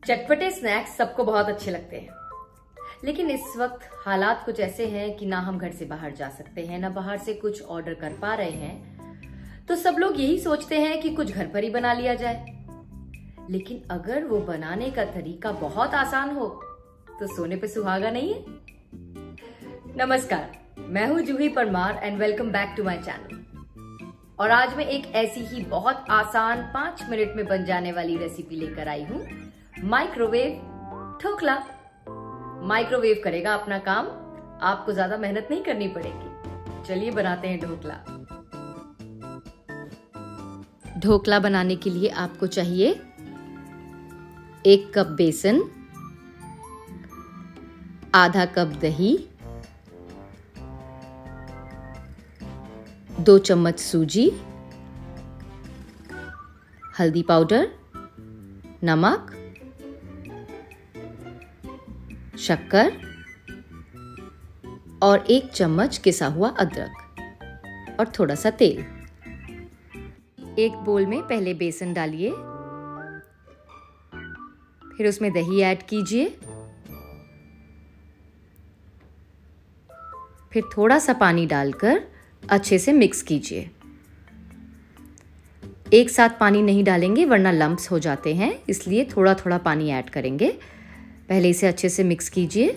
चटपटे snacks सबको बहुत अच्छे लगते हैं, लेकिन इस वक्त हालात कुछ ऐसे हैं कि ना हम घर से बाहर जा सकते हैं, ना बाहर से कुछ ऑर्डर कर पा रहे हैं। तो सब लोग यही सोचते हैं कि कुछ घर पर ही बना लिया जाए। लेकिन अगर वो बनाने का तरीका बहुत आसान हो तो सोने पे सुहागा नहीं है। नमस्कार, मैं हूं Juhi Parmar and welcome back to my channel. और आज मैं एक ऐसी ही बहुत आसान 5 मिनट में बन जाने वाली रेसिपी लेकर आई हूं, माइक्रोवेव ढोकला। माइक्रोवेव करेगा अपना काम, आपको ज्यादा मेहनत नहीं करनी पड़ेगी। चलिए बनाते हैं ढोकला। ढोकला बनाने के लिए आपको चाहिए 1 कप बेसन, आधा कप दही, 2 चम्मच सूजी, हल्दी पाउडर, नमक, शक्कर और 1 चम्मच किसा हुआ अदरक और थोड़ा सा तेल। एक बोल में पहले बेसन डालिए, फिर उसमें दही ऐड कीजिए, फिर थोड़ा सा पानी डालकर अच्छे से मिक्स कीजिए। एक साथ पानी नहीं डालेंगे वरना लम्प्स हो जाते हैं, इसलिए थोड़ा थोड़ा पानी ऐड करेंगे। पहले इसे अच्छे से मिक्स कीजिए,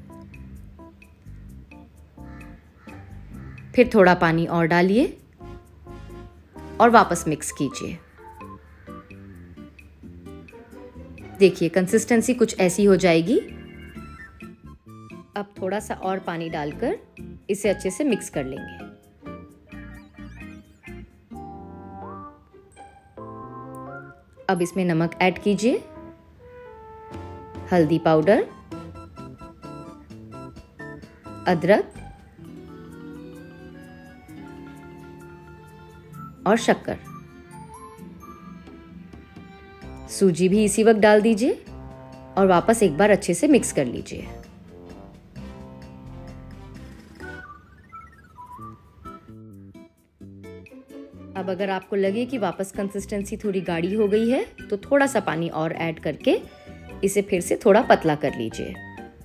फिर थोड़ा पानी और डालिए और वापस मिक्स कीजिए। देखिए कंसिस्टेंसी कुछ ऐसी हो जाएगी। अब थोड़ा सा और पानी डालकर इसे अच्छे से मिक्स कर लेंगे। अब इसमें नमक ऐड कीजिए, हल्दी पाउडर, अदरक और शक्कर। सूजी भी इसी वक्त डाल दीजिए और वापस एक बार अच्छे से मिक्स कर लीजिए। अब अगर आपको लगे कि वापस कंसिस्टेंसी थोड़ी गाढ़ी हो गई है तो थोड़ा सा पानी और ऐड करके इसे फिर से थोड़ा पतला कर लीजिए।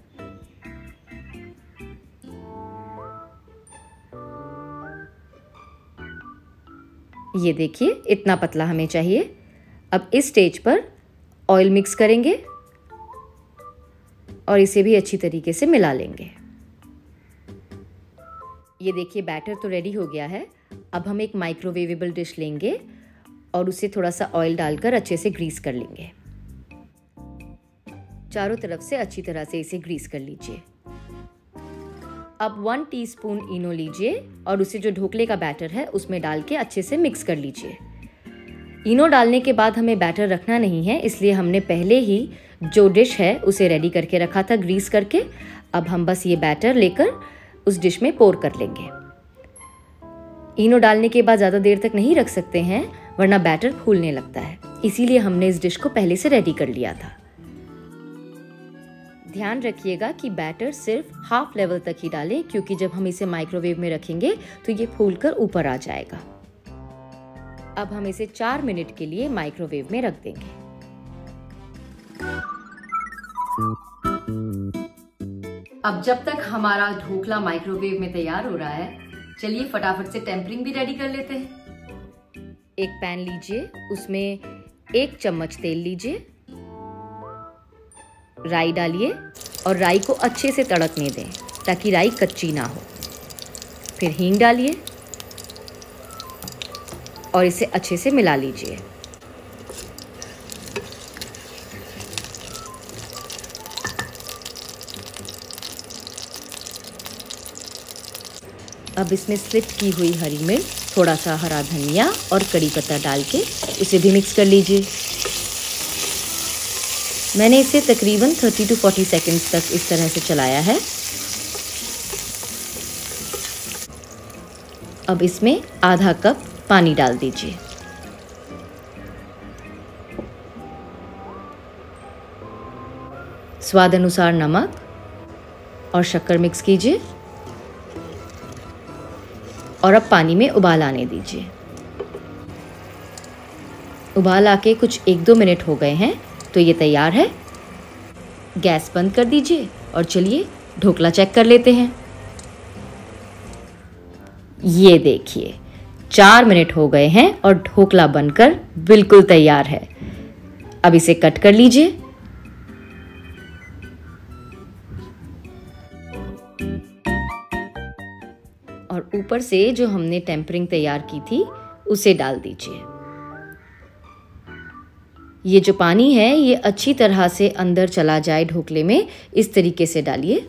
ये देखिए इतना पतला हमें चाहिए। अब इस स्टेज पर ऑयल मिक्स करेंगे और इसे भी अच्छी तरीके से मिला लेंगे। ये देखिए बैटर तो रेडी हो गया है। अब हम एक माइक्रोवेवेबल डिश लेंगे और उसे थोड़ा सा ऑयल डालकर अच्छे से ग्रीस कर लेंगे। चारों तरफ से अच्छी तरह से इसे ग्रीस कर लीजिए। अब 1 टीस्पून इनो लीजिए और उसे जो ढोकले का बैटर है उसमें डाल के अच्छे से मिक्स कर लीजिए। इनो डालने के बाद हमें बैटर रखना नहीं है, इसलिए हमने पहले ही जो डिश है उसे रेडी करके रखा था ग्रीस करके। अब हम बस ये बैटर लेकर उस डिश में पोर कर लेंगे। इनो डालने के बाद ज़्यादा देर तक नहीं रख सकते हैं वरना बैटर फूलने लगता है, इसीलिए हमने इस डिश को पहले से रेडी कर लिया था। ध्यान रखिएगा कि बैटर सिर्फ हाफ लेवल तक ही डालें, क्योंकि जब हम इसे माइक्रोवेव में रखेंगे तो ये फूलकर ऊपर आ जाएगा। अब हम इसे 4 मिनट के लिए माइक्रोवेव में रख देंगे। अब जब तक हमारा ढोकला माइक्रोवेव में तैयार हो रहा है, चलिए फटाफट से टेम्परिंग भी रेडी कर लेते हैं। एक पैन लीजिए, उसमें 1 चम्मच तेल लीजिए, राई डालिए और राई को अच्छे से तड़कने दें ताकि राई कच्ची ना हो। फिर हींग डालिए और इसे अच्छे से मिला लीजिए। अब इसमें स्लिट की हुई हरी मिर्च, थोड़ा सा हरा धनिया और कड़ी पत्ता डाल के उसे भी मिक्स कर लीजिए। मैंने इसे तकरीबन 30 to 40 सेकंड्स तक इस तरह से चलाया है। अब इसमें आधा कप पानी डाल दीजिए। स्वाद अनुसार नमक और शक्कर मिक्स कीजिए और अब पानी में उबाल आने दीजिए। उबाल आके कुछ 1-2 मिनट हो गए हैं तो ये तैयार है। गैस बंद कर दीजिए और चलिए ढोकला चेक कर लेते हैं। ये देखिए 4 मिनट हो गए हैं और ढोकला बनकर बिल्कुल तैयार है। अब इसे कट कर लीजिए। और ऊपर से जो हमने टेम्परिंग तैयार की थी उसे डाल दीजिए। ये जो पानी है ये अच्छी तरह से अंदर चला जाए ढोकले में, इस तरीके से डालिए।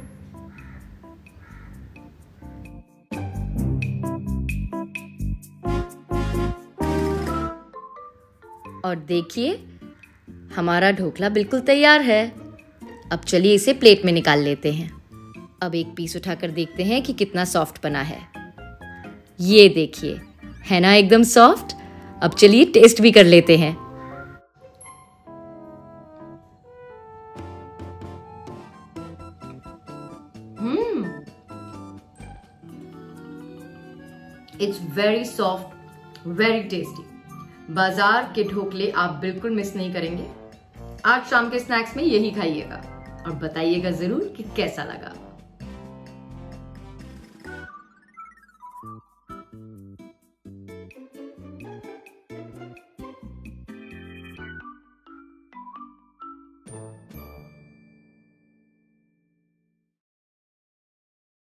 और देखिए हमारा ढोकला बिल्कुल तैयार है। अब चलिए इसे प्लेट में निकाल लेते हैं। अब एक पीस उठाकर देखते हैं कि कितना सॉफ्ट बना है। ये देखिए, है ना एकदम सॉफ्ट। अब चलिए टेस्ट भी कर लेते हैं। It's very soft, very tasty. बाजार के ढोकले आप बिल्कुल मिस नहीं करेंगे। आज शाम के स्नैक्स में यही खाइएगा और बताइएगा जरूर कि कैसा लगा।